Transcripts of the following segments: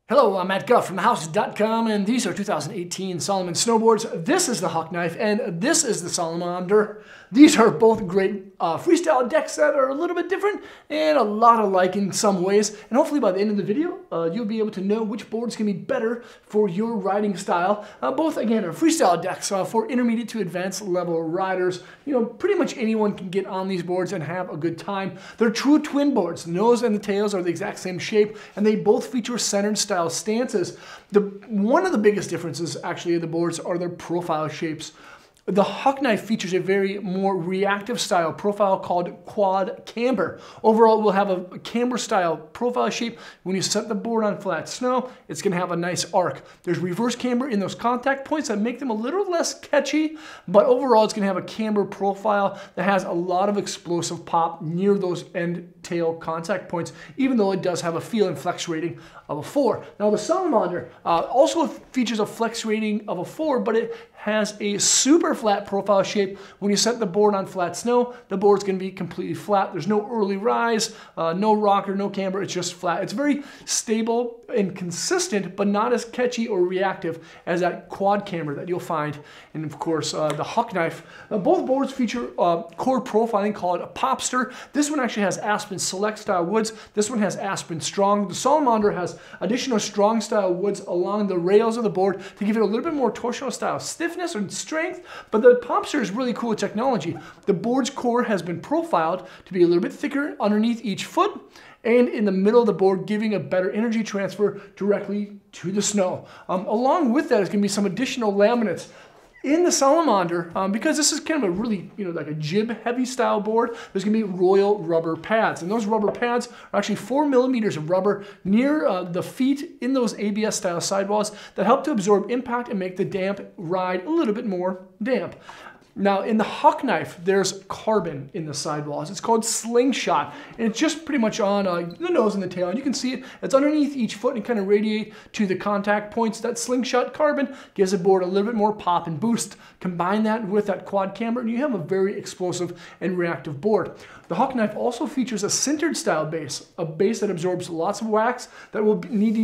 Hello, I'm Matt Guff from thehouse.com, and these are 2018 Salomon snowboards. This is the Huck Knife, and this is the Salamander. These are both great freestyle decks that are a little bit different and a lot alike in some ways. And hopefully by the end of the video, you'll be able to know which boards can be better for your riding style. Both, again, are freestyle decks for intermediate to advanced level riders. You know, pretty much anyone can get on these boards and have a good time. They're true twin boards. The nose and the tails are the exact same shape, and they both feature centered style stances. One of the biggest differences actually of the boards are their profile shapes. The Huck Knife features a very more reactive style profile called quad camber. Overall, we'll have a camber style profile shape. When you set the board on flat snow, it's gonna have a nice arc. There's reverse camber in those contact points that make them a little less catchy, but overall it's gonna have a camber profile that has a lot of explosive pop near those end tail contact points, even though it does have a feel and flex rating of a 4. Now the Salamander also features a flex rating of a 4, but it has a super flat profile shape. When you set the board on flat snow, the board's gonna be completely flat. There's no early rise, no rocker, no camber, it's just flat. It's very stable and consistent, but not as catchy or reactive as that quad camber that you'll find. And of course, the Huck Knife. Both boards feature core profiling called a Popster. This one actually has Aspen Select style woods. This one has Aspen Strong. The Salamander has additional strong style woods along the rails of the board to give it a little bit more torsional style stiffness and strength, but the Popster is really cool technology. The board's core has been profiled to be a little bit thicker underneath each foot and in the middle of the board, giving a better energy transfer directly to the snow. Along with that is going to be some additional laminates in the Salamander, because this is kind of a really, like a jib heavy style board. There's gonna be royal rubber pads, and those rubber pads are actually 4 millimeters of rubber near the feet in those ABS style sidewalls that help to absorb impact and make the damp ride a little bit more damp. Now in the Huck Knife, there's carbon in the sidewalls. It's called Slingshot, and it's just pretty much on the nose and the tail. And you can see it, it's underneath each foot and kind of radiate to the contact points. That Slingshot carbon gives the board a little bit more pop and boost. Combine that with that quad camber and you have a very explosive and reactive board. The Huck Knife also features a sintered style base, a base that absorbs lots of wax that will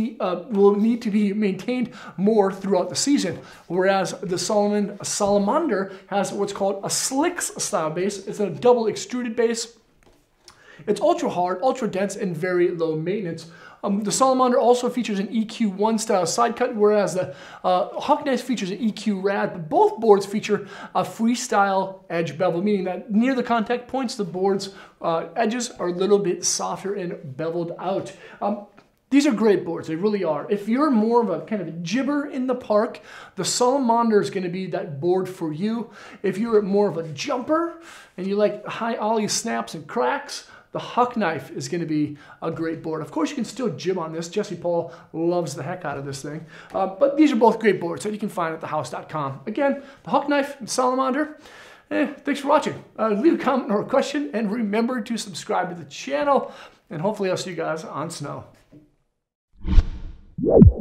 need to be maintained more throughout the season. Whereas the Salamander has what's called a Slicks style base. It's a double extruded base. It's ultra hard, ultra dense, and very low maintenance. The Salamander also features an EQ1 style side cut, whereas the Huck Knife features an EQ Rad, but both boards feature a freestyle edge bevel, meaning that near the contact points, the board's edges are a little bit softer and beveled out. These are great boards, they really are. If you're more of a kind of a jibber in the park, the Salamander is gonna be that board for you. If you're more of a jumper and you like high ollie snaps and cracks, the Huck Knife is going to be a great board. Of course, you can still jib on this. Jesse Paul loves the heck out of this thing. But these are both great boards that you can find at thehouse.com. Again, the Huck Knife and Salamander. Thanks for watching. Leave a comment or a question, and remember to subscribe to the channel. And hopefully I'll see you guys on snow.